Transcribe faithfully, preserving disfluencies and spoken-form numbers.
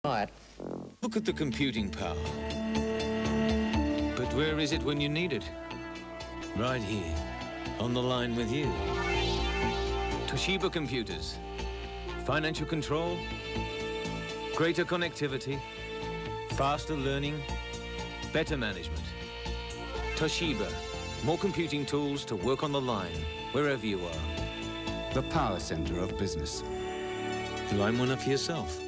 Right. Look at the computing power. But where is it when you need it? Right here, on the line with you. Toshiba computers. Financial control, greater connectivity, faster learning, better management. Toshiba, more computing tools to work on the line, wherever you are. The power center of business. Line one up for yourself.